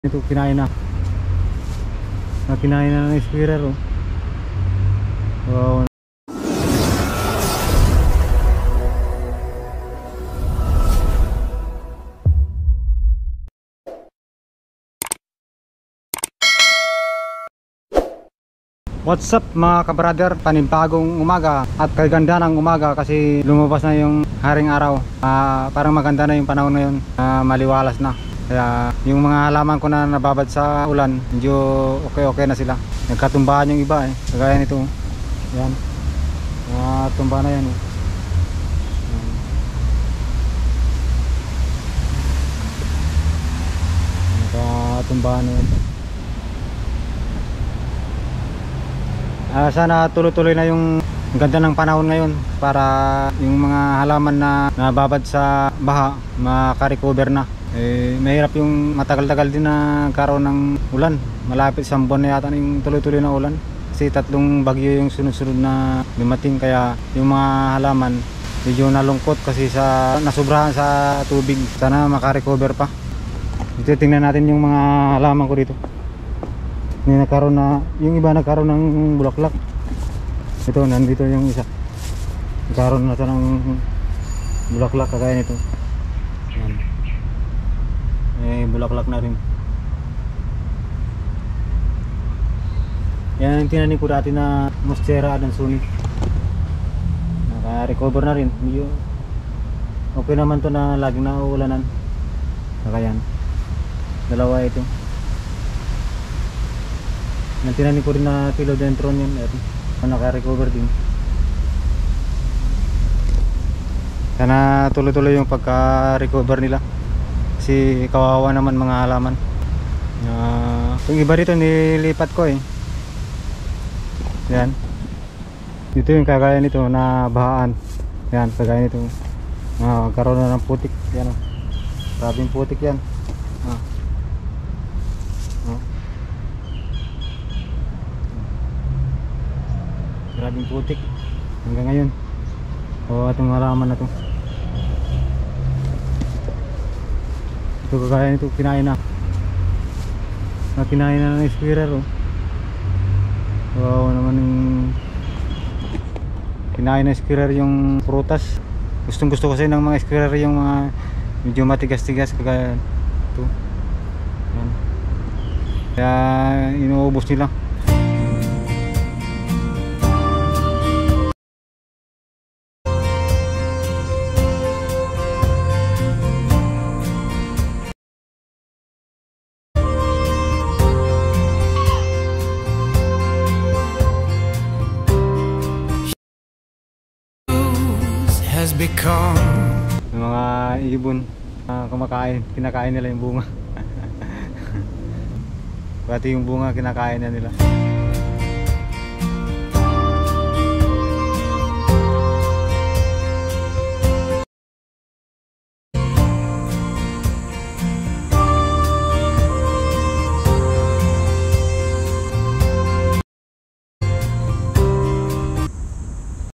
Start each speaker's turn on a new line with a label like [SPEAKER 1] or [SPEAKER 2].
[SPEAKER 1] Ito kinain na. Kinain na ng squirrel oh. Wow. What's up mga kabrother, panibagong umaga at kaganda ng umaga kasi lumabas na yung haring araw. Parang maganda na yung panahon ngayon, maliwalas na. Kaya yung mga halaman ko na nababad sa ulan, medyo okay na sila. Nagkatumbahan yung iba eh, kagaya nito. Yan, tumba na yan eh. Nagkatumbahan na yan. Sana tuloy-tuloy na yung ganda ng panahon ngayon para yung mga halaman na nababad sa baha makarecover na. Mahirap yung matagal-tagal din na karoon ng ulan. Malapit sa buwan na yata yung tuloy-tuloy na ulan kasi 3 bagyo yung sunod-sunod na dumating, kaya yung mga halaman medyo nalungkot kasi sa nasubrahan sa tubig. Sana makarecover pa. Dito tingnan natin yung mga halaman ko dito. Nagkaroon na, yung iba nagkaroon ng bulaklak. Ito, nandito yung isa. Nagkaroon na siya ng bulaklak kagaya nito. Yan. Bulaklak na rin. Yan yung tinanim ko dati na Monstera adansonii. Naka-recover na rin. Okay naman to na laging nauulanan. Saka yan, dalawa ito. Yung tinanim ko rin na philodendron yan, naka-recover din. Sana tuloy-tuloy yung pagka-recover nila kasi kawawa naman mga halaman. Yung iba dito nilipat ko eh. Yan, dito yung kagaya nito na bahaan. Yan, kagaya nito karoon na ng putik. Yan o, grabing putik yan. Grabing putik hanggang ngayon. Itong halaman na to, ito kagaya nito, kinain na. Kinain na ng squirrel oh. Wow naman yung kinain na squirrel yung prutas. Gustong gusto kasi ng mga squirrel yung mga medyo matigas-tigas kagaya ito. Yan. Kaya inuubos nila.
[SPEAKER 2] Has become
[SPEAKER 1] Yung mga ibon kumakain, kinakain nila yung bunga. Pati yung bunga kinakain na nila.